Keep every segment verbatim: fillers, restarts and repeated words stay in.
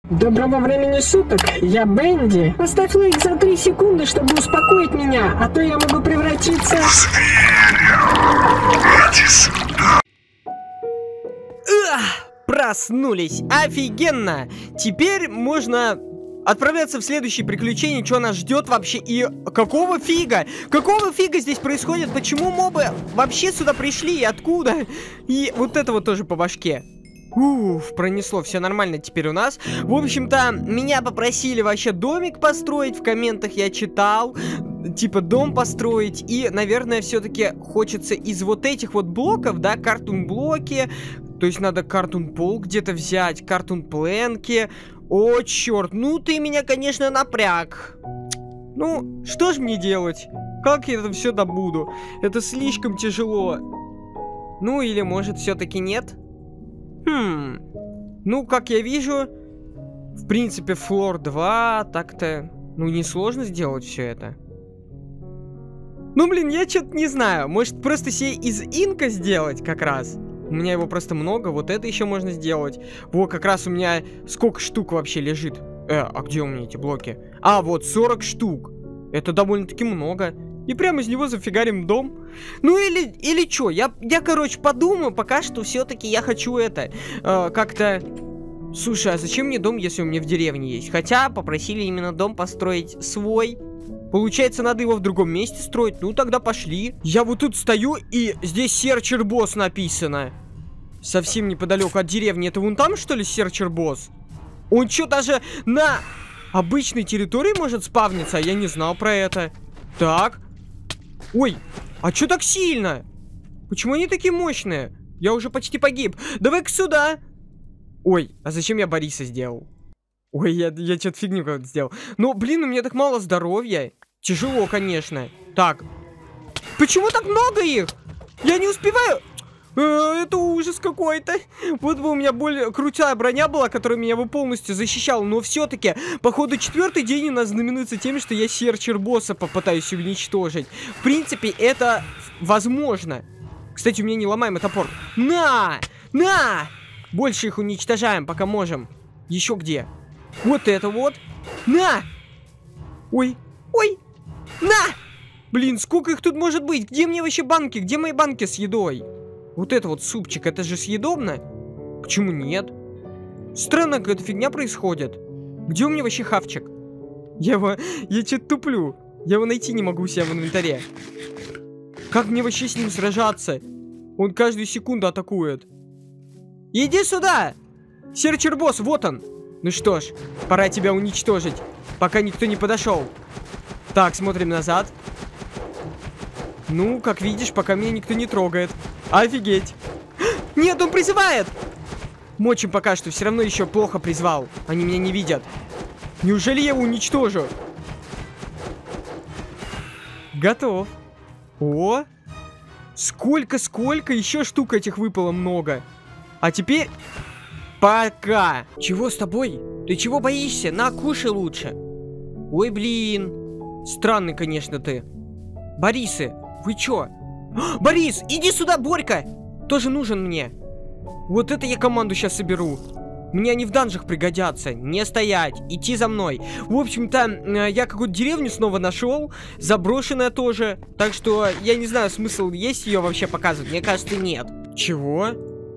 Доброго времени суток, я Бенди. Поставь лайк за три секунды, чтобы успокоить меня, а то я могу превратиться в зверя. Иди сюда. Ах, проснулись, офигенно! Теперь можно отправляться в следующее приключение, что нас ждет вообще, и какого фига? Какого фига здесь происходит? Почему мобы вообще сюда пришли и откуда? И вот это вот тоже по башке. Уф, пронесло, все нормально теперь у нас. В общем-то, меня попросили вообще домик построить, в комментах я читал. Типа дом построить, и, наверное, все-таки хочется из вот этих вот блоков, да, картун-блоки. То есть надо картун-пол где-то взять, картун-пленки. О, черт, ну ты меня, конечно, напряг. Ну, что ж мне делать? Как я это все добуду? Это слишком тяжело. Ну, или, может, все-таки нет? Хм, ну, как я вижу, в принципе, флор два, так-то, ну, несложно сделать все это. Ну, блин, я что-то не знаю, может, просто себе из инка сделать как раз? У меня его просто много, вот это еще можно сделать. Во, как раз у меня сколько штук вообще лежит? Э, а где у меня эти блоки? А, вот, сорок штук. Это довольно-таки много. И прямо из него зафигарим дом. Ну или, или что, я, я, короче, подумаю, пока что все-таки я хочу это, э, как-то... Слушай, а зачем мне дом, если у меня в деревне есть? Хотя попросили именно дом построить свой. Получается, надо его в другом месте строить. Ну, тогда пошли. Я вот тут стою, и здесь Searcher Boss написано. Совсем неподалеку от деревни. Это вон там, что ли, Searcher Boss? Он что, даже на обычной территории может спавниться? Я не знал про это. Так. Ой, а что так сильно? Почему они такие мощные? Я уже почти погиб. Давай-ка сюда. Ой, а зачем я Бориса сделал? Ой, я, я что-то фигню какую-то сделал. Ну, блин, у меня так мало здоровья. Тяжело, конечно. Так. Почему так много их? Я не успеваю. Э, это ужас какой-то. Вот бы у меня более крутая броня была, которая меня бы полностью защищала. Но все-таки, походу, четвертый день у нас знаменуется тем, что я Searcher босса попытаюсь уничтожить. В принципе, это возможно. Кстати, у меня неломаемый топор. На! На! Больше их уничтожаем, пока можем. Еще где? Вот это вот. На! Ой, ой, на! Блин, сколько их тут может быть? Где мне вообще банки? Где мои банки с едой? Вот это вот супчик, это же съедобно? Почему нет? Странно, какая-то фигня происходит. Где у меня вообще хавчик? Я его... Я что-то туплю. Я его найти не могу у себя в инвентаре. Как мне вообще с ним сражаться? Он каждую секунду атакует. Иди сюда! Searcher Boss, вот он. Ну что ж, пора тебя уничтожить, пока никто не подошел. Так, смотрим назад. Ну, как видишь, пока меня никто не трогает. Офигеть. Нет, он призывает. Мочим пока что, все равно еще плохо призвал. Они меня не видят. Неужели я его уничтожу? Готов. О! Сколько-сколько, еще штук этих выпало много. А теперь... Пока. Чего с тобой? Ты чего боишься? На, кушай лучше. Ой, блин. Странный, конечно, ты. Борисы, вы чё? Борис, иди сюда, Борька. Тоже нужен мне. Вот это я команду сейчас соберу. Мне они в данжах пригодятся. Не стоять, идти за мной. В общем-то, я какую-то деревню снова нашел. Заброшенная тоже. Так что, я не знаю, смысл есть ее вообще показывать. Мне кажется, нет. Чего?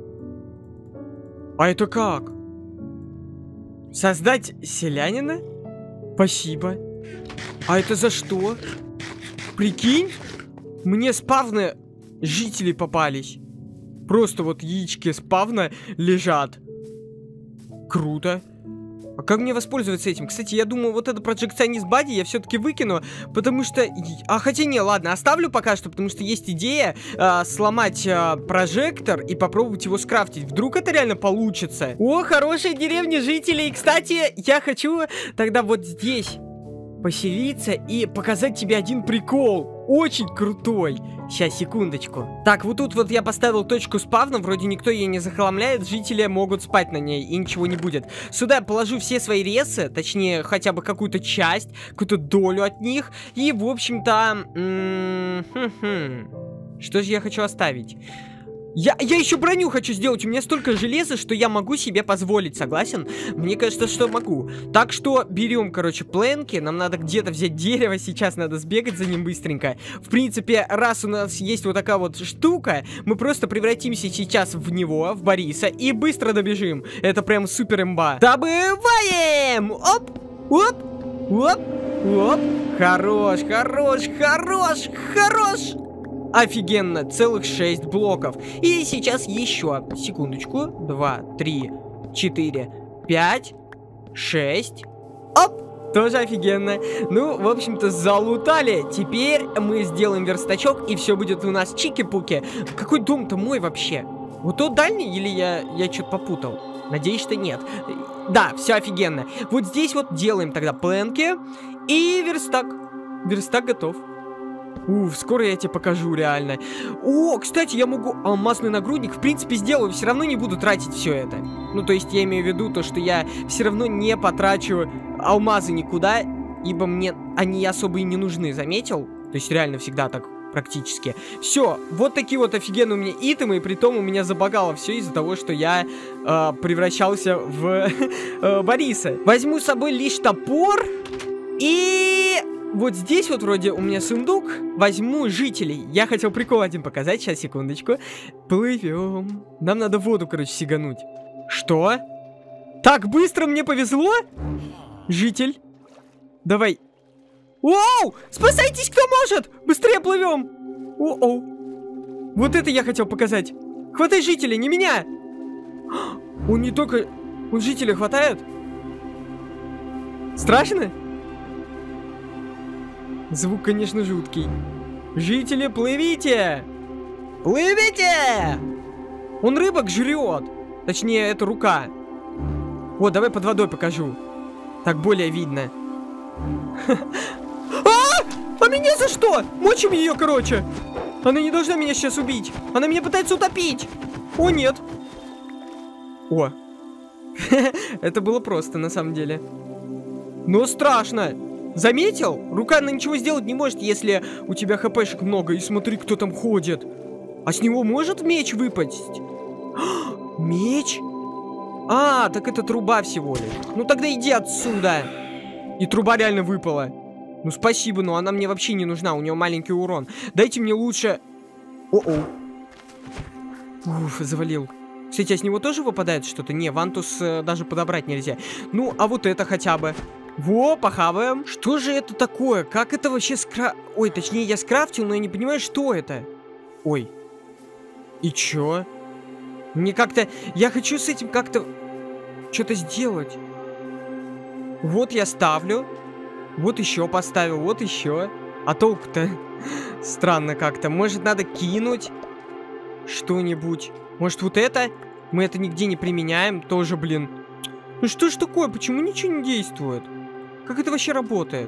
А это как? Создать селянина? Спасибо. А это за что? Прикинь? Мне спавны жители попались. Просто вот яички спавна лежат. Круто. А как мне воспользоваться этим? Кстати, я думаю, вот это проджекционист бади я все-таки выкину, потому что... А хотя не, ладно, оставлю пока что, потому что есть идея э, сломать э, прожектор и попробовать его скрафтить. Вдруг это реально получится. О, хорошая деревня жителей. Кстати, я хочу тогда вот здесь поселиться и показать тебе один прикол. Очень крутой. Сейчас, секундочку. Так, вот тут вот я поставил точку спавна. Вроде никто ее не захламляет. Жители могут спать на ней, и ничего не будет. Сюда я положу все свои ресы. Точнее, хотя бы какую-то часть, какую-то долю от них. И, в общем-то... Что же я хочу оставить? Я, я еще броню хочу сделать. У меня столько железа, что я могу себе позволить, согласен? Мне кажется, что могу. Так что берем, короче, планки. Нам надо где-то взять дерево. Сейчас надо сбегать за ним быстренько. В принципе, раз у нас есть вот такая вот штука, мы просто превратимся сейчас в него, в Бориса, и быстро добежим. Это прям супер имба. Добываем! Оп! Оп! Оп! Оп! Хорош, хорош, хорош, хорош! Офигенно, целых шесть блоков. И сейчас еще, секундочку. Два, три, четыре, пять, шесть. Оп, тоже офигенно. Ну, в общем-то, залутали. Теперь мы сделаем верстачок, и все будет у нас чики-пуки. Какой дом-то мой вообще? Вот тот дальний, или я, я что-то попутал? Надеюсь, что нет. Да, все офигенно. Вот здесь вот делаем тогда планки. И верстак. Верстак готов. Уф, скоро я тебе покажу, реально. О, кстати, я могу алмазный нагрудник, в принципе, сделаю, все равно не буду тратить все это. Ну, то есть я имею в виду то, что я все равно не потрачу алмазы никуда, ибо мне они особо и не нужны, заметил? То есть реально всегда так практически. Все, вот такие вот офигенные у меня итемы, и при том у меня забагало все из-за того, что я э, превращался в э, Бориса. Возьму с собой лишь топор и... Вот здесь вот вроде у меня сундук. Возьму жителей. Я хотел прикол один показать. Сейчас, секундочку. Плывем. Нам надо воду, короче, сигануть. Что? Так быстро мне повезло? Житель. Давай. Оу! Спасайтесь, кто может! Быстрее плывем! Оу! Вот это я хотел показать. Хватай жителя, не меня! Он не только... Он жителя хватает? Страшно? Звук, конечно, жуткий. Жители, плывите! Плывите! Он рыбок жрет. Точнее, это рука. Вот, давай под водой покажу. Так более видно. А! А меня за что? Мочим ее, короче. Она не должна меня сейчас убить. Она меня пытается утопить. О, нет. О. Это было просто, на самом деле. Но страшно. Заметил? Рука она ничего сделать не может, если у тебя хпшек много. И смотри, кто там ходит. А с него может меч выпасть? Меч? А, так это труба всего лишь. Ну тогда иди отсюда. И труба реально выпала. Ну спасибо, но она мне вообще не нужна. У нее маленький урон. Дайте мне лучше... О-о. Уф, завалил. Кстати, а с него тоже выпадает что-то? Не, вантус э, даже подобрать нельзя. Ну, а вот это хотя бы. Во, похаваем. Что же это такое? Как это вообще скра... Ой, точнее, я скрафтил, но я не понимаю, что это. Ой. И чё? Мне как-то... Я хочу с этим как-то... Что-то сделать. Вот я ставлю. Вот еще поставил. Вот еще. А толк-то... Странно как-то. Может, надо кинуть что-нибудь. Может, вот это? Мы это нигде не применяем. Тоже, блин. Ну что ж такое? Почему ничего не действует? Как это вообще работает?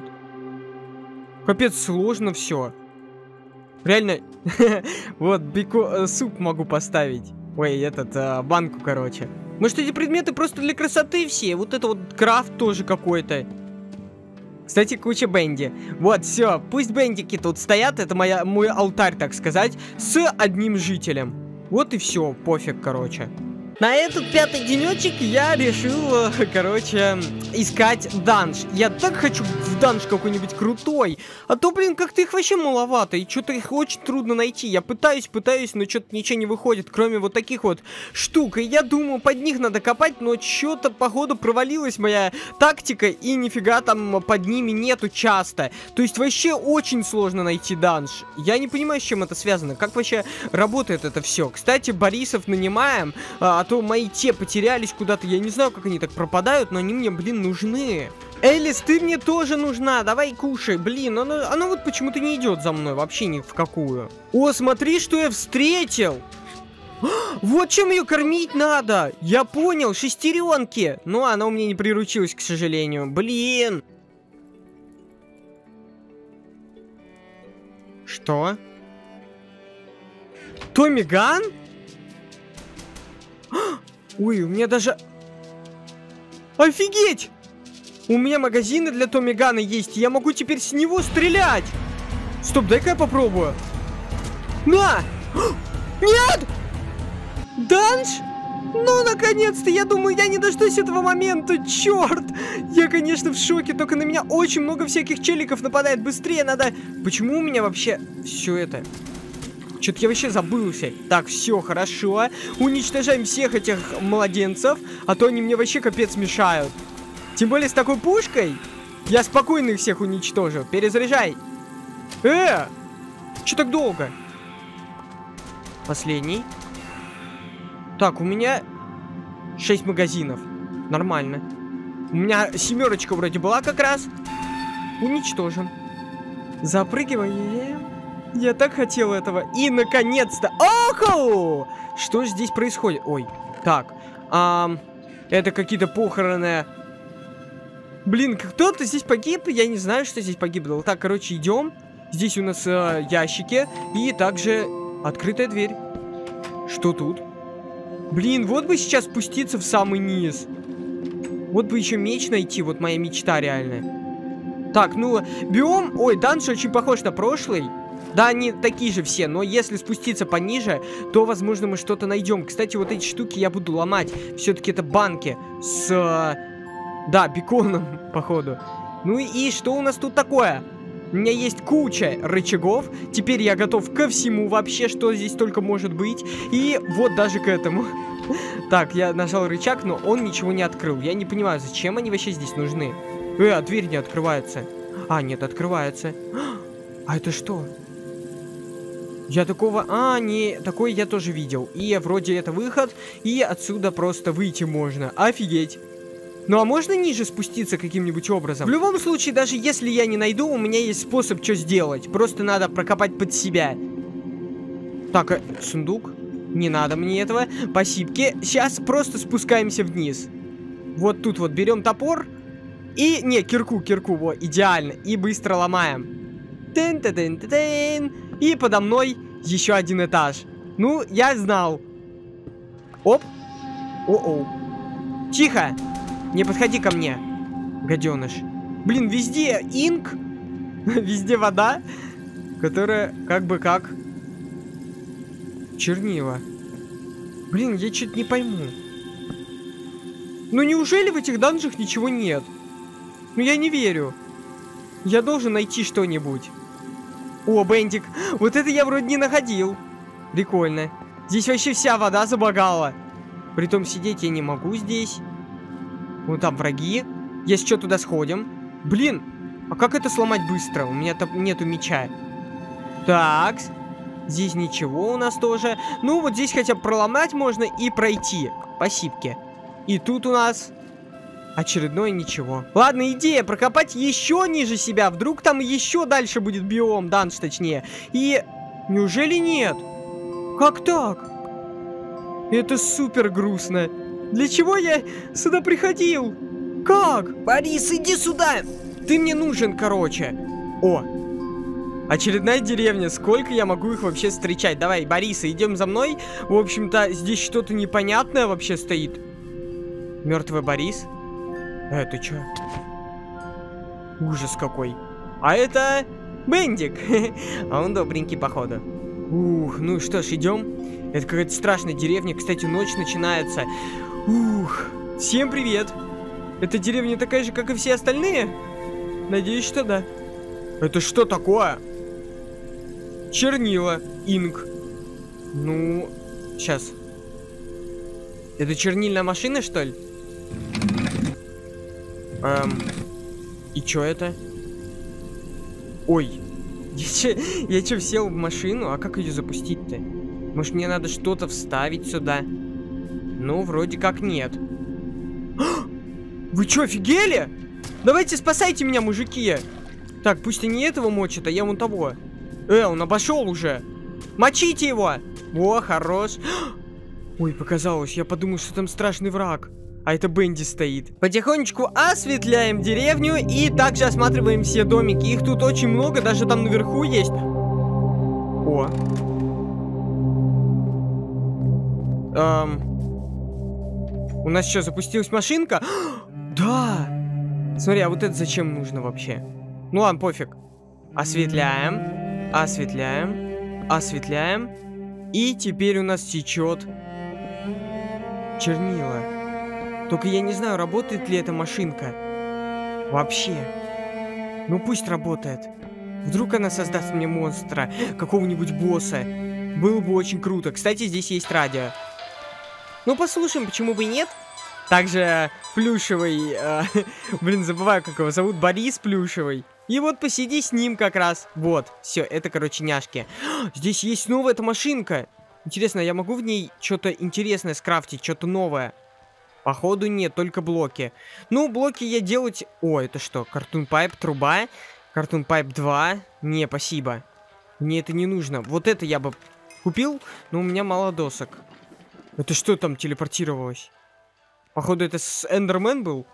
Капец, сложно все. Реально. Вот, бико... суп могу поставить. Ой, этот, а, банку, короче. Может, эти предметы просто для красоты все? Вот это вот крафт тоже какой-то. Кстати, куча бенди. Вот, все, пусть бендики тут стоят. Это моя, мой алтарь, так сказать, с одним жителем. Вот и все, пофиг, короче. На этот пятый денечек я решил, короче, искать данж. Я так хочу в данж какой-нибудь крутой. А то, блин, как-то их вообще маловато. И что-то их очень трудно найти. Я пытаюсь, пытаюсь, но что-то ничего не выходит, кроме вот таких вот штук. И я думаю, под них надо копать, но что-то, походу, провалилась моя тактика. И нифига там под ними нету часто. То есть вообще очень сложно найти данж. Я не понимаю, с чем это связано. Как вообще работает это все. Кстати, Борисов нанимаем, а то мои те потерялись куда-то. Я не знаю, как они так пропадают, но они мне, блин, нужны. Элис, ты мне тоже нужна. Давай кушай. Блин, оно, оно вот почему-то не идет за мной вообще ни в какую. О, смотри, что я встретил. Вот чем ее кормить надо. Я понял, шестеренки. Но она у меня не приручилась, к сожалению. Блин. Что? Томми Ган? Ой, у меня даже... Офигеть! У меня магазины для Томми Гана есть. Я могу теперь с него стрелять. Стоп, дай-ка я попробую. На! Нет! Данж? Ну, наконец-то, я думаю, я не дождусь этого момента, черт! Я, конечно, в шоке, только на меня очень много всяких челиков нападает. Быстрее надо... Почему у меня вообще все это... Что-то я вообще забылся. Так, все, хорошо. Уничтожаем всех этих младенцев, а то они мне вообще капец мешают. Тем более с такой пушкой я спокойно их всех уничтожу. Перезаряжай. Э! Че так долго? Последний. Так, у меня шесть магазинов. Нормально. У меня семерочка вроде была как раз. Уничтожим. Запрыгиваем. Я так хотел этого. И, наконец-то... Оху! Что же здесь происходит? Ой, так. Ам, это какие-то похороны. Блин, кто-то здесь погиб. Я не знаю, что здесь погибло. Так, короче, идем. Здесь у нас э, ящики. И также открытая дверь. Что тут? Блин, вот бы сейчас спуститься в самый низ. Вот бы еще меч найти. Вот моя мечта реальная. Так, ну, биом... Ой, данж очень похож на прошлый. Да, они такие же все, но если спуститься пониже, то, возможно, мы что-то найдем. Кстати, вот эти штуки я буду ломать. Все-таки это банки с... Да, беконом, походу. Ну и что у нас тут такое? У меня есть куча рычагов. Теперь я готов ко всему вообще, что здесь только может быть. И вот даже к этому. Так, я нажал рычаг, но он ничего не открыл. Я не понимаю, зачем они вообще здесь нужны. Э, а дверь не открывается. А, нет, открывается. А это что? Я такого... А, не... Такой я тоже видел. И вроде это выход. И отсюда просто выйти можно. Офигеть. Ну, а можно ниже спуститься каким-нибудь образом? В любом случае, даже если я не найду, у меня есть способ, что сделать. Просто надо прокопать под себя. Так, а... сундук? Не надо мне этого. Спасибо. Сейчас просто спускаемся вниз. Вот тут вот берем топор. И... Не, кирку, кирку. Вот, идеально. И быстро ломаем. Тын-тын-тын-тын. И подо мной еще один этаж. Ну, я знал. Оп. О-оу. Тихо. Не подходи ко мне, гаденыш. Блин, везде инк. Везде вода, которая как бы как чернила. Блин, я что-то не пойму. Ну неужели в этих данжах ничего нет? Ну я не верю. Я должен найти что-нибудь. О, бендик. Вот это я вроде не находил. Прикольно. Здесь вообще вся вода забагала. Притом сидеть я не могу здесь. Вон там враги. Если что, туда сходим. Блин, а как это сломать быстро? У меня там нету меча. Так. Здесь ничего у нас тоже. Ну, вот здесь хотя бы проломать можно и пройти. Спасибо. И тут у нас очередное ничего. Ладно, идея прокопать еще ниже себя. Вдруг там еще дальше будет биом, данж точнее. И неужели нет? Как так? Это супер грустно. Для чего я сюда приходил? Как? Борис, иди сюда! Ты мне нужен, короче. О, очередная деревня. Сколько я могу их вообще встречать? Давай, Борис, идем за мной. В общем-то, здесь что-то непонятное вообще стоит. Мертвый Борис? Это что? Ужас какой. А это Бендик. А он добренький, походу. Ух, ну что ж, идем. Это какая-то страшная деревня. Кстати, ночь начинается. Ух, всем привет. Эта деревня такая же, как и все остальные? Надеюсь, что да. Это что такое? Чернила, инк. Ну, сейчас. Это чернильная машина, что ли? Эм, и чё это? Ой, я чё, я чё, сел в машину? А как ее запустить-то? Может, мне надо что-то вставить сюда? Ну, вроде как нет. Вы чё, офигели? Давайте спасайте меня, мужики. Так, пусть они этого мочат, а я вон того. Э, он обошел уже. Мочите его. О, хорош. Ой, показалось, я подумал, что там страшный враг. А это Бенди стоит. Потихонечку осветляем деревню и также осматриваем все домики. Их тут очень много, даже там наверху есть. О. Эм. У нас что, запустилась машинка? Да! Смотри, а вот это зачем нужно вообще? Ну ладно, пофиг. Осветляем. Осветляем. Осветляем. И теперь у нас течет чернила. Только я не знаю, работает ли эта машинка. Вообще. Ну пусть работает. Вдруг она создаст мне монстра, какого-нибудь босса. Было бы очень круто. Кстати, здесь есть радио. Ну, послушаем, почему бы и нет. Также плюшевый... Э, блин, забываю, как его зовут. Борис Плюшевый. И вот посиди с ним как раз. Вот, все, это, короче, няшки. Здесь есть новая эта машинка. Интересно, я могу в ней что-то интересное скрафтить, что-то новое? Походу нет, только блоки. Ну, блоки я делать... О, это что? Cartoon Pipe, труба. Cartoon Pipe два. Не, спасибо. Мне это не нужно. Вот это я бы купил, но у меня мало досок. Это что там телепортировалось? Походу это с Эндермен был?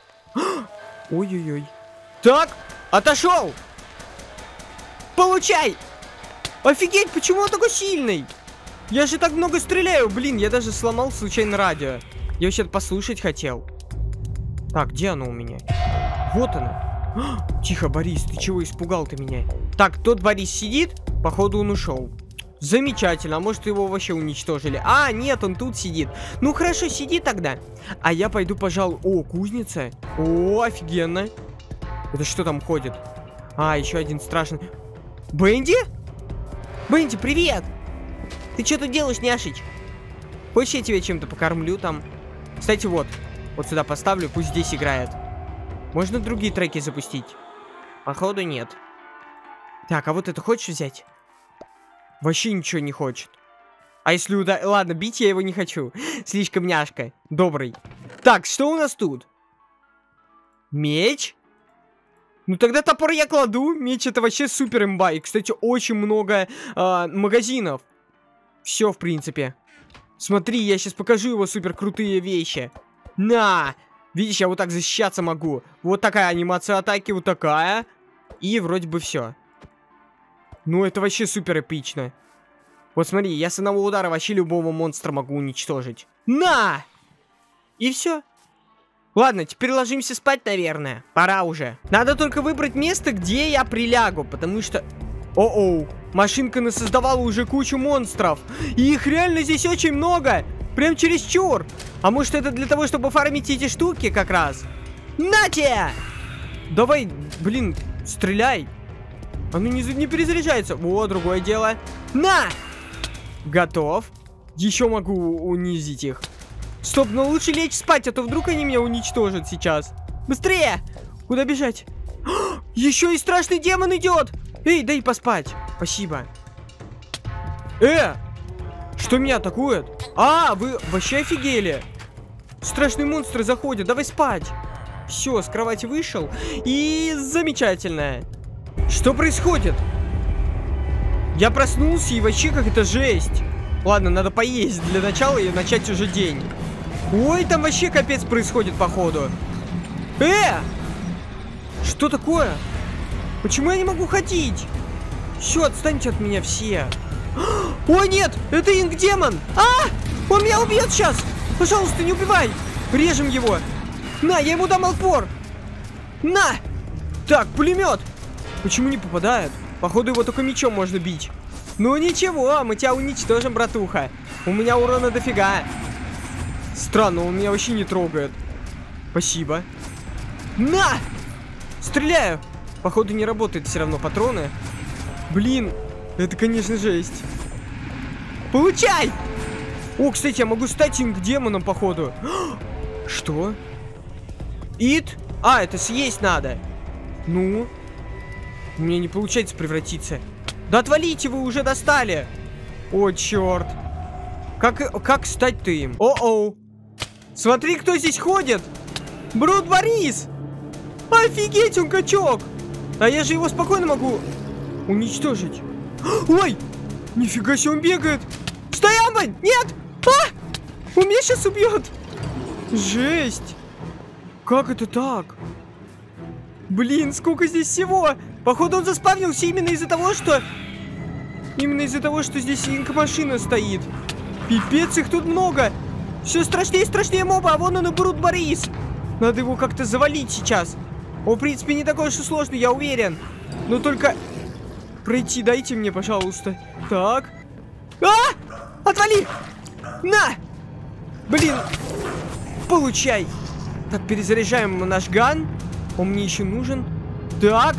Ой-ой-ой. Так, отошел! Получай! Офигеть, почему он такой сильный? Я же так много стреляю. Блин, я даже сломал случайно радио. Я вообще-то послушать хотел. Так, где оно у меня? Вот оно. Тихо, Борис, ты чего испугал ты меня? Так, тот Борис сидит. Походу он ушел. Замечательно, а может его вообще уничтожили? А, нет, он тут сидит. Ну хорошо, сиди тогда. А я пойду, пожалуй... О, кузница. О, офигенно. Это что там ходит? А, еще один страшный... Бенди? Бенди, привет! Ты что тут делаешь, няшич? Хочешь, я тебя чем-то покормлю там? Кстати, вот. Вот сюда поставлю, пусть здесь играет. Можно другие треки запустить? Походу нет. Так, а вот это хочешь взять? Вообще ничего не хочет. А если уда... Ладно, бить я его не хочу. Слишком няшка. Добрый. Так, что у нас тут? Меч? Ну тогда топор я кладу. Меч это вообще супер имба. И, кстати, очень много э, магазинов. Все, в принципе. Смотри, я сейчас покажу его супер крутые вещи. На! Видишь, я вот так защищаться могу. Вот такая анимация атаки, вот такая. И вроде бы все. Ну, это вообще супер эпично. Вот смотри, я с одного удара вообще любого монстра могу уничтожить. На! И все. Ладно, теперь ложимся спать, наверное. Пора уже. Надо только выбрать место, где я прилягу, потому что... О-оу, машинка насоздавала уже кучу монстров. И их реально здесь очень много. Прям чересчур. А может это для того, чтобы фармить эти штуки как раз? На тебе! Давай, блин, стреляй. Оно не, не перезаряжается. О, другое дело. На! Готов. Еще могу унизить их. Стоп, но лучше лечь спать, а то вдруг они меня уничтожат сейчас. Быстрее! Куда бежать? Еще и страшный демон идет! Эй, дай поспать. Спасибо. Э! Что меня атакует? А, вы вообще офигели? Страшные монстры заходят, давай спать. Все, с кровати вышел. И замечательно. Что происходит? Я проснулся и вообще как это жесть. Ладно, надо поесть для начала и начать уже день. Ой, там вообще капец происходит, походу. Э! Что такое? Почему я не могу ходить? Все, отстаньте от меня все. Ой, нет, это инк-демон. А! Он меня убьет сейчас. Пожалуйста, не убивай. Режем его. На, я ему дам отпор. На! Так, пулемет. Почему не попадает? Походу его только мечом можно бить. Ну ничего, мы тебя уничтожим, братуха. У меня урона дофига. Странно, он меня вообще не трогает. Спасибо. На! Стреляю. Походу не работает все равно патроны. Блин, это, конечно, жесть. Получай! О, кстати, я могу стать инк-демоном, походу. Что? Ит? А, это съесть надо. Ну? У меня не получается превратиться. Да отвалите, вы уже достали. О, черт. Как, как стать-то им? О-оу. Смотри, кто здесь ходит. Брут Борис. Офигеть, он качок. А я же его спокойно могу уничтожить. Ой, нифига себе, он бегает. Стой, Амбань, нет. А! Он меня сейчас убьет. Жесть. Как это так? Блин, сколько здесь всего. Походу он заспавнился именно из-за того, что... Именно из-за того, что здесь инк-машина стоит. Пипец, их тут много. Все страшнее и страшнее моба, а вон он и Брут Борис. Надо его как-то завалить сейчас. Он, в принципе, не такой уж и сложный, я уверен. Но только... Пройти дайте мне, пожалуйста. Так. А! Отвали! На! Блин. Получай. Так, перезаряжаем наш ган. Он мне еще нужен. Так.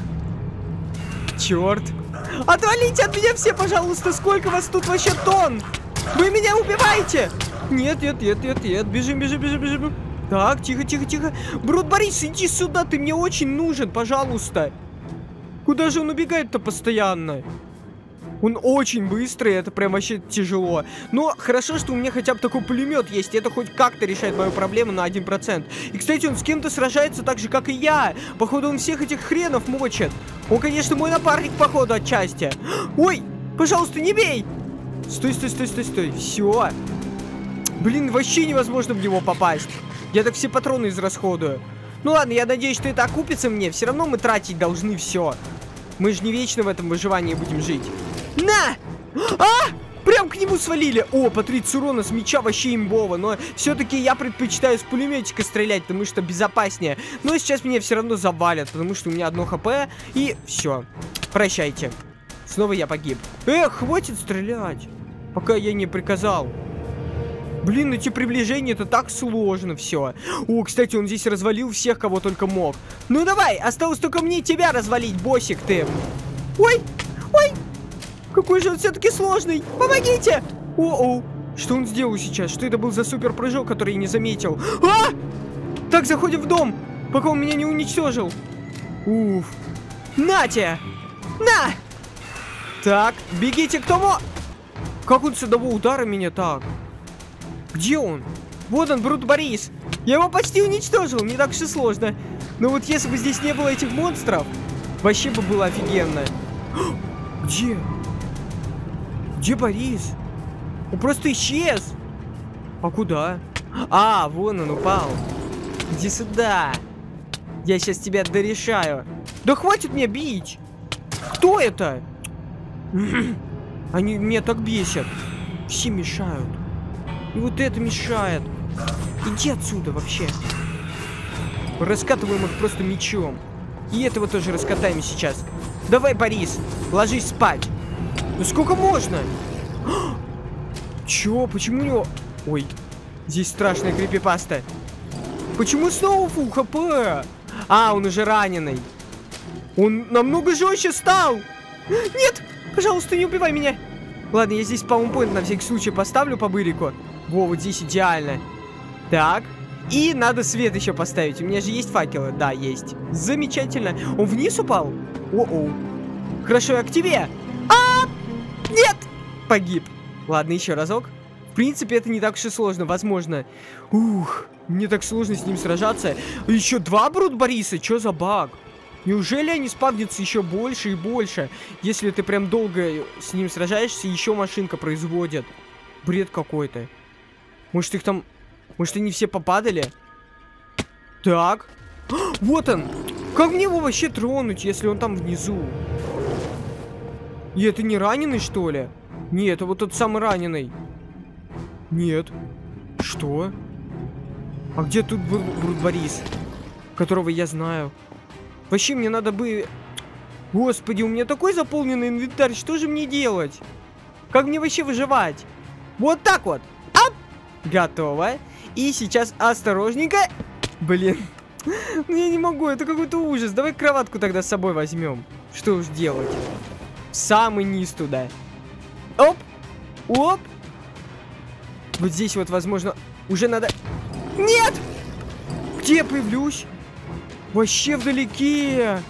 Черт. Отвалите от меня все, пожалуйста. Сколько вас тут вообще тонн? Вы меня убиваете. Нет, нет, нет, нет, нет. Бежим, бежим, бежим, бежим. Так, тихо, тихо, тихо. Брут Борис, иди сюда. Ты мне очень нужен, пожалуйста. Куда же он убегает-то постоянно? Он очень быстрый, это прям вообще тяжело. Но хорошо, что у меня хотя бы такой пулемет есть. Это хоть как-то решает мою проблему на один процент. И, кстати, он с кем-то сражается так же, как и я. Походу, он всех этих хренов мочит. Он, конечно, мой напарник, походу, отчасти. Ой, пожалуйста, не бей. Стой, стой, стой, стой, стой. Все. Блин, вообще невозможно в него попасть. Я так все патроны израсходую. Ну ладно, я надеюсь, что это окупится мне. Все равно мы тратить должны все. Мы же не вечно в этом выживании будем жить. На! А! Прям к нему свалили. О, по тридцать урона с меча вообще имбово. Но все-таки я предпочитаю с пулеметчика стрелять, потому что безопаснее. Но сейчас меня все равно завалят, потому что у меня одно хп. И все. Прощайте. Снова я погиб. Эх, хватит стрелять, пока я не приказал. Блин, эти приближения, это так сложно все. О, кстати, он здесь развалил всех, кого только мог. Ну давай, осталось только мне тебя развалить, боссик ты. Ой, ой. Какой же он все-таки сложный! Помогите! О-о! Что он сделал сейчас? Что это был за супер прыжок, который я не заметил? А! Так, заходим в дом, пока он меня не уничтожил. Уф. Нате! На! Так, бегите к тому! Как он с одного удара меня так? Где он? Вот он, Брут Борис. Я его почти уничтожил, не так уж и сложно. Но вот если бы здесь не было этих монстров, вообще бы было офигенно. Где? Где Борис? Он просто исчез. А куда? А, вон он упал. Иди сюда. Я сейчас тебя дорешаю. Да хватит меня бить. Кто это? Они меня так бесят. Все мешают. И вот это мешает. Иди отсюда вообще. Раскатываем их просто мечом. И этого тоже раскатаем сейчас. Давай, Борис, ложись спать. Ну сколько можно? Чё? Почему у него... Ой, здесь страшная крипипаста. Почему снова фул хп? А, он уже раненый. Он намного жестче стал. Нет, пожалуйста, не убивай меня. Ладно, я здесь паунпоинт на всякий случай поставлю по бырику. Во, вот здесь идеально. Так, и надо свет еще поставить. У меня же есть факелы. Да, есть. Замечательно. Он вниз упал? О-о. Хорошо, я к тебе. А! Нет! Погиб. Ладно, еще разок. В принципе, это не так уж и сложно, возможно. Ух, мне так сложно с ним сражаться. Еще два Брут Бориса? Че за баг? Неужели они спавнятся еще больше и больше? Если ты прям долго с ним сражаешься, еще машинка производит. Бред какой-то. Может, их там... Может, они все попадали? Так. Вот он. Как мне его вообще тронуть, если он там внизу? И это не раненый, что ли? Нет, это вот тот самый раненый. Нет. Что? А где тут был Брут Борис, которого я знаю? Вообще, мне надо бы... Господи, у меня такой заполненный инвентарь. Что же мне делать? Как мне вообще выживать? Вот так вот. Ап! Готово. И сейчас осторожненько. Блин. Ну я не могу, это какой-то ужас. Давай кроватку тогда с собой возьмем. Что уж делать? В самый низ туда. Оп! Оп! Вот здесь вот, возможно, уже надо... Нет! Где я появлюсь? Вообще вдалеке.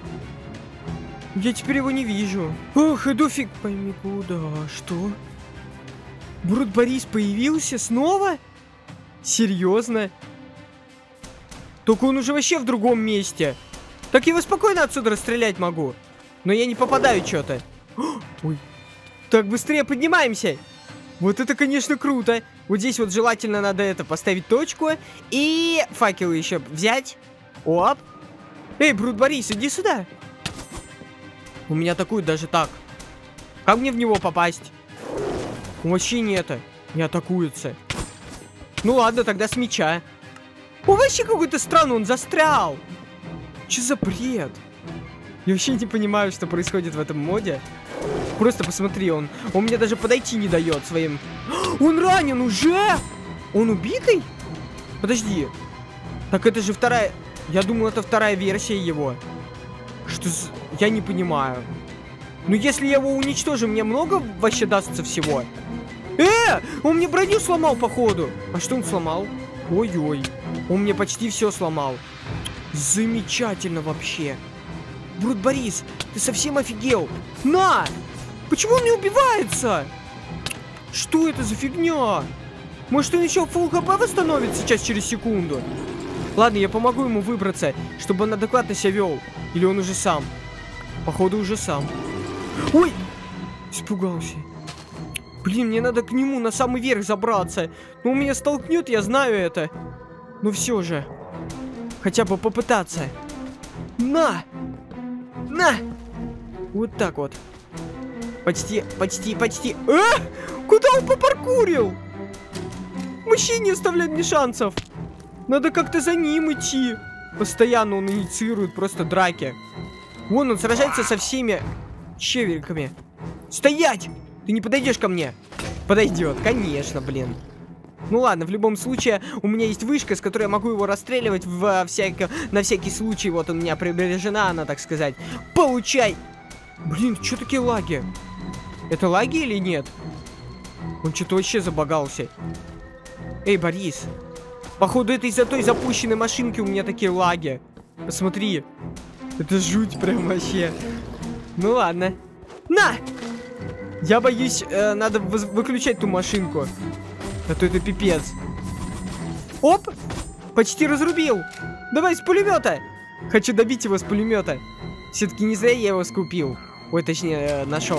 Я теперь его не вижу. Ох, иду фиг пойми куда. Что? Брут Борис появился снова? Серьезно? Только он уже вообще в другом месте. Так я его спокойно отсюда расстрелять могу. Но я не попадаю что-то. Ой. Так, быстрее поднимаемся. Вот это, конечно, круто. Вот здесь вот желательно надо это поставить точку. И факелы еще взять. Оп. Эй, Брут Борис, иди сюда. У меня атакуют даже так. Как мне в него попасть? Вообще не это. Не атакуется. Ну ладно, тогда с меча. О, вообще какой-то странный, он застрял. Че за бред? Я вообще не понимаю, что происходит в этом моде. Просто посмотри, он, он мне даже подойти не дает своим... Он ранен уже? Он убитый? Подожди. Так это же вторая... Я думал, это вторая версия его. Что за... Я не понимаю. Ну, если я его уничтожу, мне много вообще дастся всего? Э! Он мне броню сломал, походу. А что он сломал? Ой-ой. Он мне почти все сломал. Замечательно вообще. Брут Борис, ты совсем офигел? На! Почему он не убивается? Что это за фигня? Может, он еще фулл хп восстановит сейчас через секунду? Ладно, я помогу ему выбраться, чтобы он адекватно себя вел. Или он уже сам? Походу, уже сам. Ой! Испугался. Блин, мне надо к нему на самый верх забраться. Но он меня столкнет, я знаю это. Но все же. Хотя бы попытаться. На! На! Вот так вот. Почти, почти, почти. А! Куда он попаркурил? Вообще не оставляет мне шансов. Надо как-то за ним идти. Постоянно он инициирует просто драки. Вон он сражается со всеми щевериками. Стоять! Ты не подойдешь ко мне. Подойдет, конечно, блин. Ну ладно, в любом случае, у меня есть вышка, с которой я могу его расстреливать в, всяко, на всякий случай. Вот у меня приближена она, так сказать. Получай! Блин, что такие лаги? Это лаги или нет? Он что-то вообще забагался. Эй, Борис. Походу, это из-за той запущенной машинки у меня такие лаги. Посмотри. Это жуть прям вообще. Ну ладно. На! Я боюсь, э, надо выключать ту машинку. А то это пипец. Оп! Почти разрубил. Давай с пулемета. Хочу добить его с пулемета. Все-таки не зря я его скупил. Ой, точнее, э, нашел.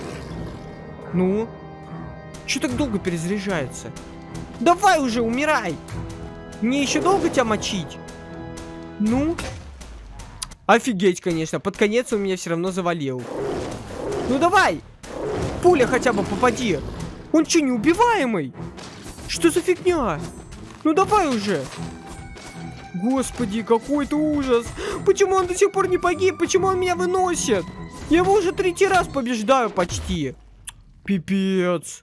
Ну? Че так долго перезаряжается? Давай уже, умирай! Мне еще долго тебя мочить? Ну? Офигеть, конечно. Под конец он меня все равно завалил. Ну давай! Пуля хотя бы попади. Он что, неубиваемый? Что за фигня? Ну давай уже. Господи, какой-то ужас. Почему он до сих пор не погиб? Почему он меня выносит? Я его уже третий раз побеждаю почти. Пипец.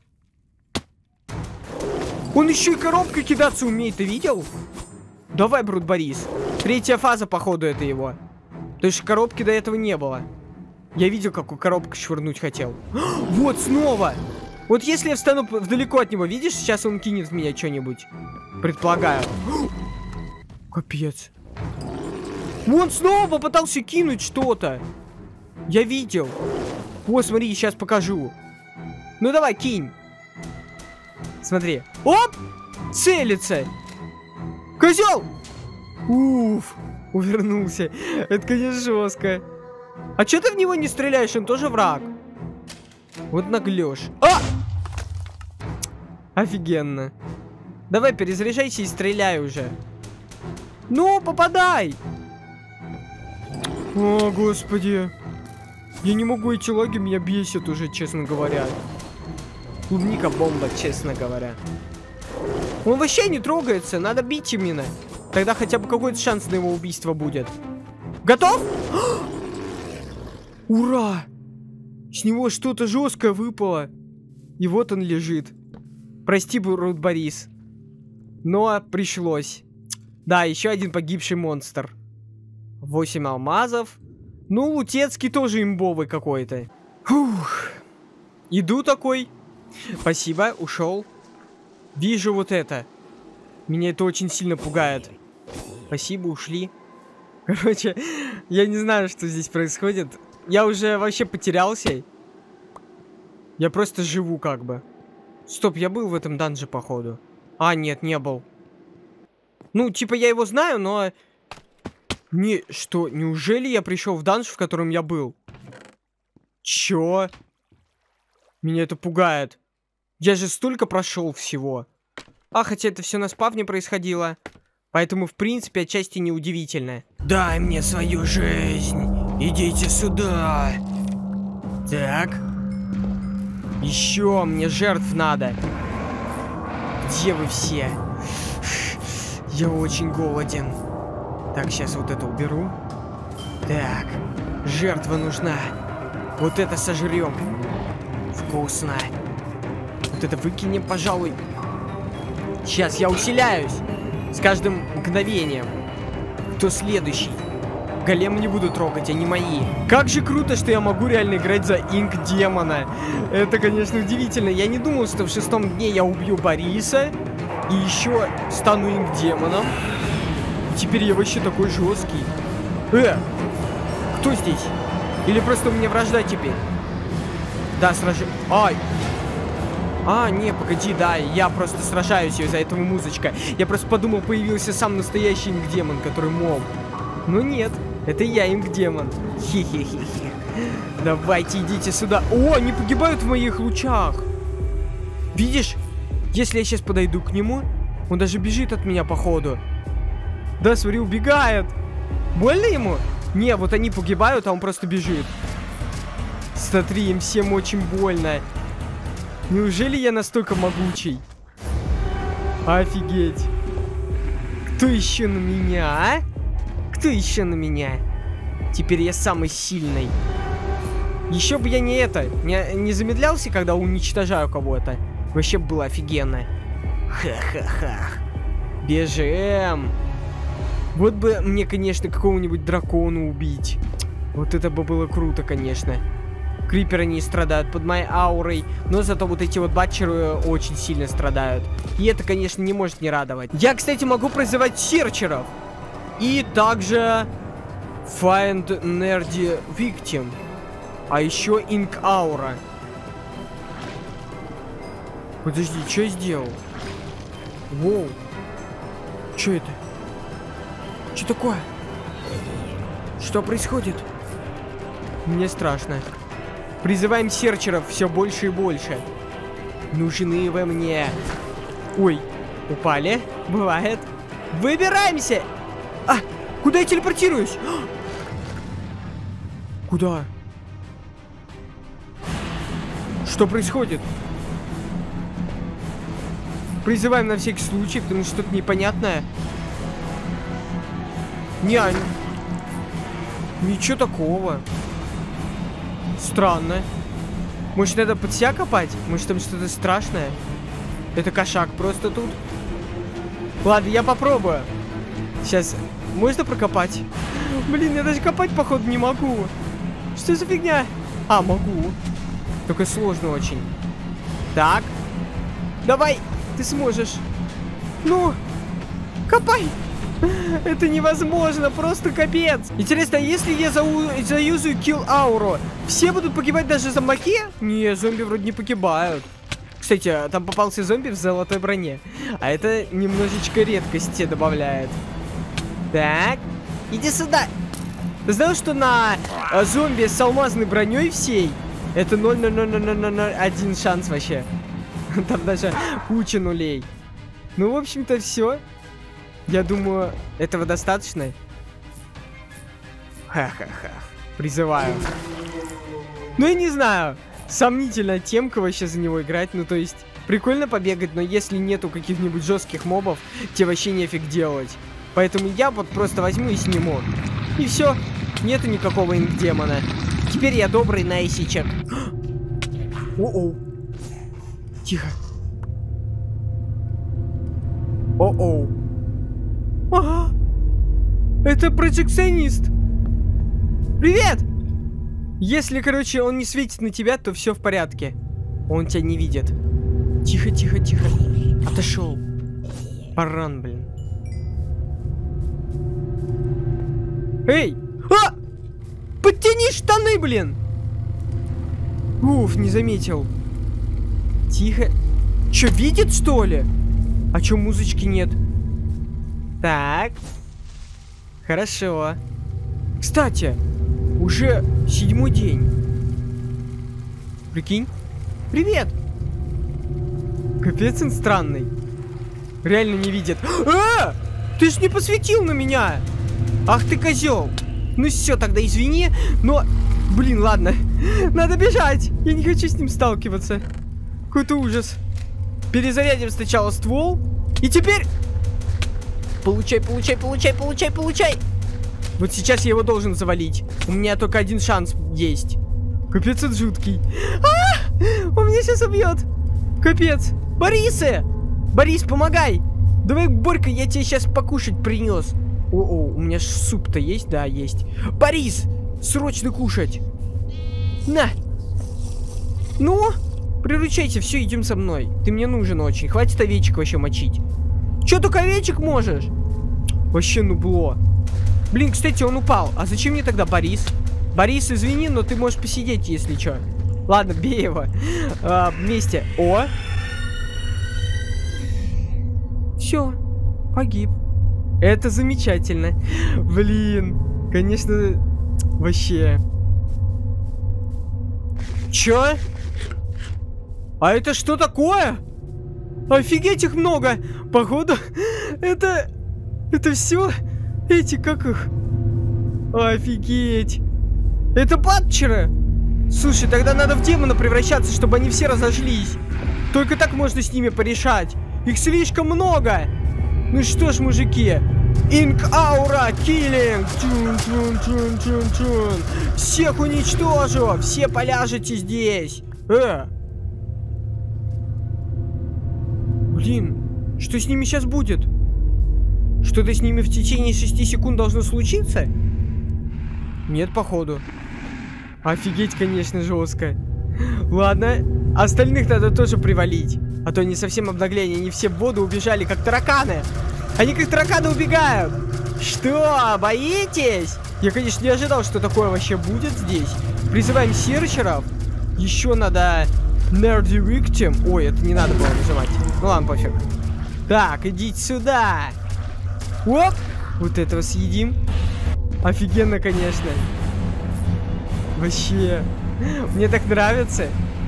Он еще и коробкой кидаться умеет, ты видел? Давай, Брут Борис. Третья фаза, походу, это его. То есть коробки до этого не было. Я видел, какую коробку швырнуть хотел. Вот снова. Вот если я встану далеко от него, видишь, сейчас он кинет в меня что-нибудь. Предполагаю. Капец. Он снова попытался кинуть что-то. Я видел. Вот, смотри, сейчас покажу. Ну давай, кинь. Смотри. Оп! Целится. Козел! Уф. Увернулся. Это, конечно, жестко. А че ты в него не стреляешь? Он тоже враг. Вот наглешь. А! Офигенно. Давай, перезаряжайся и стреляй уже. Ну, попадай! О, господи. Я не могу, эти лаги меня бесят уже, честно говоря. Клубника бомба, честно говоря. Он вообще не трогается, надо бить именно. Тогда хотя бы какой-то шанс на его убийство будет. Готов? Ура! С него что-то жесткое выпало. И вот он лежит. Прости, Брут Борис. Но пришлось. Да, еще один погибший монстр. Восемь алмазов. Ну, Лутецкий тоже имбовый какой-то. Фух. Иду такой. Спасибо, ушел. Вижу вот это. Меня это очень сильно пугает. Спасибо, ушли. Короче, я не знаю, что здесь происходит. Я уже вообще потерялся. Я просто живу как бы. Стоп, я был в этом данже, походу. А, нет, не был. Ну, типа, я его знаю, но... Не, что, неужели я пришел в данж, в котором я был? Чё? Меня это пугает. Я же столько прошел всего. А, хотя это все на спавне происходило. Поэтому, в принципе, отчасти неудивительно. Дай мне свою жизнь. Идите сюда. Так. Еще мне жертв надо. Где вы все? Я очень голоден. Так, сейчас вот это уберу. Так. Жертва нужна. Вот это сожрем. Вкусно. Вот это выкинем, пожалуй. Сейчас я усиляюсь. С каждым мгновением. Кто следующий? Големы не буду трогать, они мои. Как же круто, что я могу реально играть за Инк Демона. Это, конечно, удивительно. Я не думал, что в шестом дне я убью Бориса. И еще стану Инк Демоном. Теперь я вообще такой жесткий. Э! Кто здесь? Или просто у меня вражда теперь? Да, сражаюсь. Ай! А, не, погоди, да, я просто сражаюсь из-за этого музычка. Я просто подумал, появился сам настоящий Инк Демон, который мол. Но нет. Это я, Инк Демон. Хе-хе-хе-хе. Давайте, идите сюда. О, они погибают в моих лучах. Видишь? Если я сейчас подойду к нему, он даже бежит от меня, походу. Да, смотри, убегает. Больно ему? Не, вот они погибают, а он просто бежит. Смотри, им всем очень больно. Неужели я настолько могучий? Офигеть. Кто еще на меня, а? Кто еще на меня? Теперь я самый сильный. Еще бы я не это, не, не замедлялся, когда уничтожаю кого-то. Вообще было офигенно. Ха-ха-ха. Бежим. Вот бы мне, конечно, какого-нибудь дракона убить. Вот это бы было круто, конечно. Криперы не страдают под моей аурой, но зато вот эти вот батчеры очень сильно страдают. И это, конечно, не может не радовать. Я, кстати, могу призывать серчеров. И также Find Nerdy Victim. А еще Инк Аура. Подожди, что я сделал? Воу. Что это? Что такое? Что происходит? Мне страшно. Призываем серчеров все больше и больше. Нужны вы мне. Ой, упали. Бывает. Выбираемся. А, куда я телепортируюсь? Куда? Что происходит? Призываем на всякий случай, потому что что-то непонятное. Не, ничего такого. Странно. Может, надо под себя копать? Может, там что-то страшное? Это кошак просто тут. Ладно, я попробую. Сейчас. Можно прокопать? Блин, я даже копать, походу, не могу. Что за фигня? А, могу. Только сложно очень. Так. Давай, ты сможешь. Ну, копай. Это невозможно, просто капец. Интересно, если я зау заюзаю Kill Ауру, все будут погибать даже зомбаки? Не, зомби вроде не погибают. Кстати, там попался зомби в золотой броне. А это немножечко редкости добавляет. Так, иди сюда. Ты знал, что на а, зомби с алмазной броней всей это ноль ноль ноль ноль ноль ноль один шанс вообще. Там даже куча нулей. Ну, в общем-то, все. Я думаю, этого достаточно. Ха-ха-ха. Призываю. Ну, я не знаю. Сомнительная темка вообще за него играть. Ну, то есть, прикольно побегать, но если нету каких-нибудь жестких мобов, тебе вообще нефиг делать. Поэтому я вот просто возьму и сниму. И все. Нету никакого инк-демона. Теперь я добрый найсичек. О-оу. Тихо. О-оу. Ага. Это проекционист. Привет! Если, короче, он не светит на тебя, то все в порядке. Он тебя не видит. Тихо, тихо, тихо. Отошел. Баран, блин. Эй! А! Подтяни штаны, блин! Уф, не заметил. Тихо. Че, видит, что ли? А че, музычки нет? Так. Хорошо. Кстати, уже седьмой день. Прикинь? Привет! Капец он странный. Реально не видит. А! Ты ж не посветил на меня! Ах ты козел! Ну все, тогда извини, но... Блин, ладно. Надо бежать! Я не хочу с ним сталкиваться. Какой-то ужас. Перезарядим сначала ствол. И теперь... Получай, получай, получай, получай, получай! Вот сейчас я его должен завалить. У меня только один шанс есть. Капец, он жуткий. А! Он меня сейчас убьет. Капец. Борисы! Борис, помогай! Давай, Борька, я тебе сейчас покушать принес. О-о, у меня ж суп-то есть? Да, есть. Борис, срочно кушать. На. Ну, приручайся, все, идем со мной. Ты мне нужен очень. Хватит овечек вообще мочить. Че только овечек можешь? Вообще нубло. Блин, кстати, он упал. А зачем мне тогда Борис? Борис, извини, но ты можешь посидеть, если что. Ладно, бей его. А, вместе. О. Все, погиб. Это замечательно. Блин, конечно, вообще. Чё? А это что такое? Офигеть, их много. Походу, это... Это все эти, как их? Офигеть. Это патчеры. Слушай, тогда надо в демона превращаться, чтобы они все разошлись. Только так можно с ними порешать. Их слишком много. Ну что ж, мужики. Инк аура киллинг. Чун, чун, чун, чун, чун. Всех уничтожу. Все поляжете здесь. Э. Блин, что с ними сейчас будет? Что-то с ними в течение шести секунд должно случиться? Нет, походу. Офигеть, конечно, жестко. Ладно, остальных надо тоже привалить. А то они совсем обнаглели, они все в воду убежали, как тараканы. Они как тараканы убегают. Что, боитесь? Я, конечно, не ожидал, что такое вообще будет здесь. Призываем серчеров. Еще надо... Nerdy Victim. Ой, это не надо было нажимать. Ну ладно, пофиг. Так, идите сюда. Оп! Вот этого съедим. Офигенно, конечно. Вообще. Мне так нравится.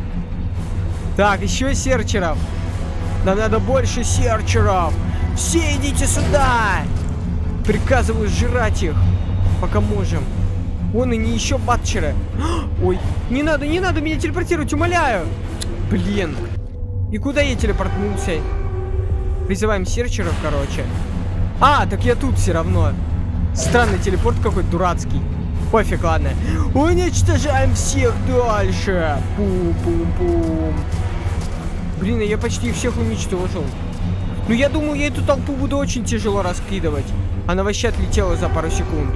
Так, еще серчеров. Нам надо больше серчеров. Все идите сюда. Приказываю сжирать их, пока можем. Вон они еще батчеры. Ой, не надо, не надо меня телепортировать, умоляю. Блин. И куда я телепортнулся? Призываем серчеров, короче. А, так я тут все равно. Странный телепорт какой-то дурацкий. Пофиг, ладно. Уничтожаем всех дальше. Пум-пум-пум. Блин, я почти всех уничтожил. Ну, я думаю, я эту толпу буду очень тяжело раскидывать. Она вообще отлетела за пару секунд.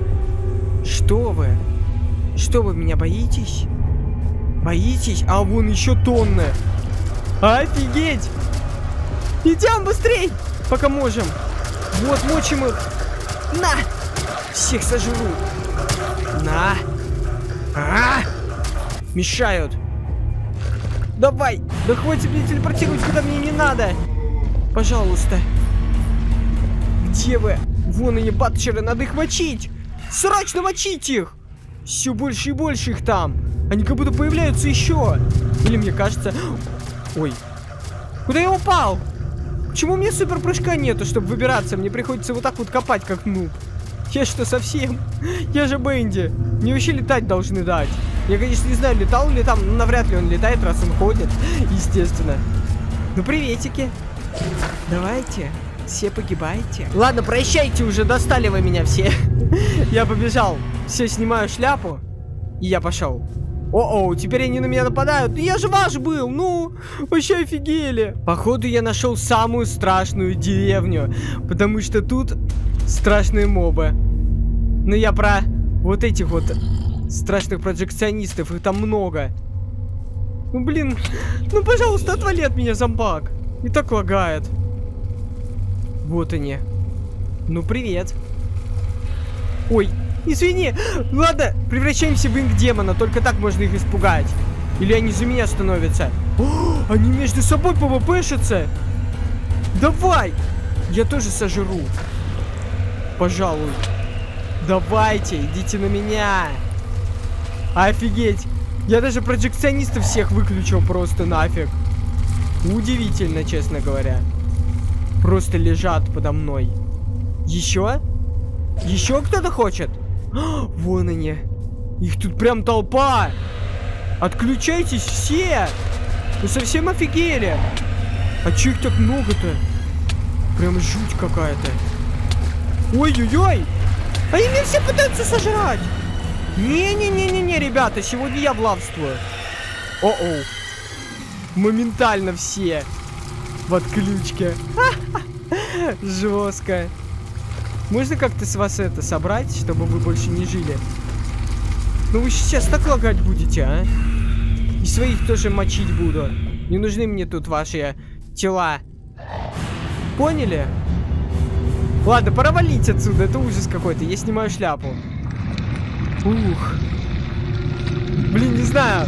Что вы? Что вы, меня боитесь? Боитесь? А вон еще тонны. Офигеть! Идем быстрей, пока можем. Вот, мочим их. На! Всех сожру. На! А! Мешают. Давай! Да хватит мне телепортировать, куда мне не надо. Пожалуйста. Где вы? Вон они, батчеры, надо их мочить. Срочно мочить их. Все больше и больше их там. Они как будто появляются еще. Или мне кажется... Ой. Куда я упал? Почему у меня супер прыжка нету, чтобы выбираться? Мне приходится вот так вот копать, как нуб. Я что, совсем? Я же Бенди. Мне вообще летать должны дать. Я, конечно, не знаю, летал ли там, но навряд ли он летает, раз он ходит. Естественно. Ну, приветики. Давайте. Все погибайте. Ладно, прощайте уже, достали вы меня все. Я побежал. Все, снимаю шляпу. И я пошел. О-о, теперь они на меня нападают. Я же ваш был, ну, вообще офигели. Походу, я нашел самую страшную деревню. Потому что тут страшные мобы. Но я про вот этих вот страшных проджекционистов. Их там много. Ну, блин. Ну, пожалуйста, отвали от меня, зомбак. И так лагает. Вот они. Ну, привет. Ой. Извини, ладно, превращаемся в инк-демона, только так можно их испугать. Или они за меня становятся. О, они между собой пвпшатся. Давай, я тоже сожру. Пожалуй. Давайте, идите на меня. Офигеть, я даже проджекционистов всех выключил просто нафиг. Удивительно, честно говоря. Просто лежат подо мной. Еще? Еще кто-то хочет? Вон они. Их тут прям толпа. Отключайтесь все. Вы совсем офигели. А че их так много-то? Прям жуть какая-то. Ой-ой-ой. Они меня все пытаются сожрать. Не-не-не-не-не, ребята, сегодня я влавствую. О-оу. Моментально все. в отключке. Жестко. Можно как-то с вас это собрать, чтобы вы больше не жили? Ну вы сейчас так лагать будете, а? И своих тоже мочить буду. Не нужны мне тут ваши тела. Поняли? Ладно, пора валить отсюда. Это ужас какой-то. Я снимаю шляпу. Ух. Блин, не знаю.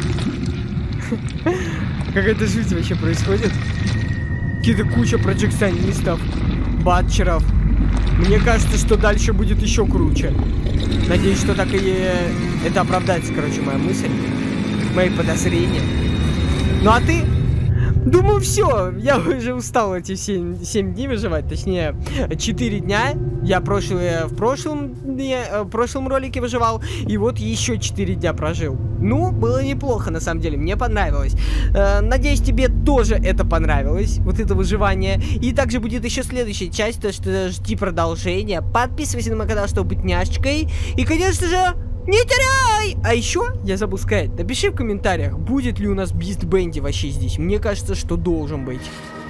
Какая-то жуть вообще происходит. Какие-то куча проджекционистов, батчеров. Мне кажется, что дальше будет еще круче. Надеюсь, что так и это оправдается, короче, моя мысль. Мои подозрения. Ну а ты? Думаю, все. Я уже устал эти семь дней выживать. Точнее, четыре дня. Я прошлые, в прошлом дне, в прошлом ролике выживал. И вот еще четыре дня прожил. Ну, было неплохо, на самом деле. Мне понравилось. Э, надеюсь, тебе тоже это понравилось. Вот это выживание. И также будет еще следующая часть. То, что жди продолжения. Подписывайся на мой канал, чтобы быть няшкой. И, конечно же... Не теряй! А еще, я забыл сказать, напиши в комментариях, будет ли у нас Beast Bandy вообще здесь. Мне кажется, что должен быть.